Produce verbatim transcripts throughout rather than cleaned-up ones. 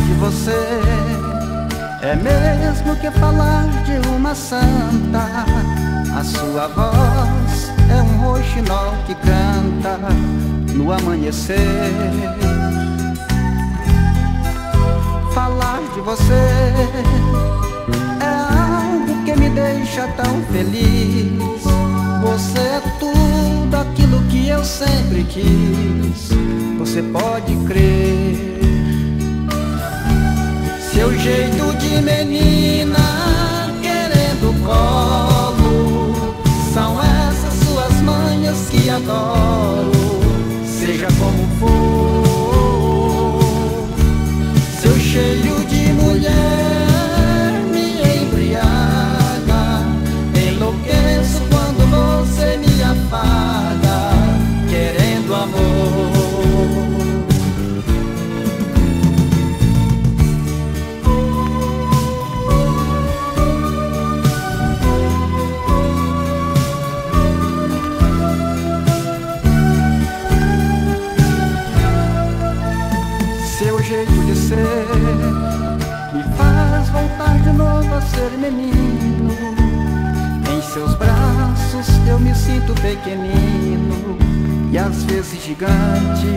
de você é mesmo que falar de uma santa. A sua voz é um roxinol que canta no amanhecer. Falar de você é algo que me deixa tão feliz. Você é tudo aquilo que eu sempre quis. Você pode crer. Seu jeito de menina querendo colo, são essas suas manhas que adoro. Seja como for, seu cheiro de mulher me embriaga. Enlouqueço quando você me apaga, querendo amor. Seu jeito de ser me faz voltar de novo a ser menino. Em seus braços eu me sinto pequenino e às vezes gigante.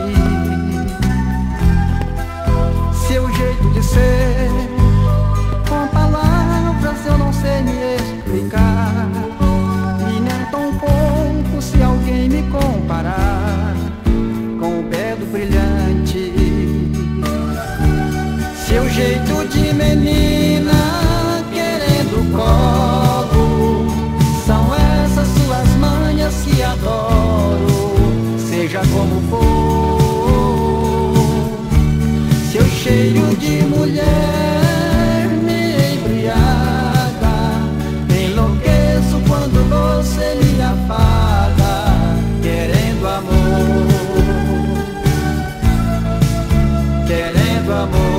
Seu jeito de ser, com palavras eu não sei me explicar, e nem tão pouco se alguém me comparar com o belo brilhante. Seu jeito de menina querendo colo, são essas suas manhas que adoro. Seja como for, seu cheiro de mulher me embriaga. Enlouqueço quando você me apaga, querendo amor, querendo amor.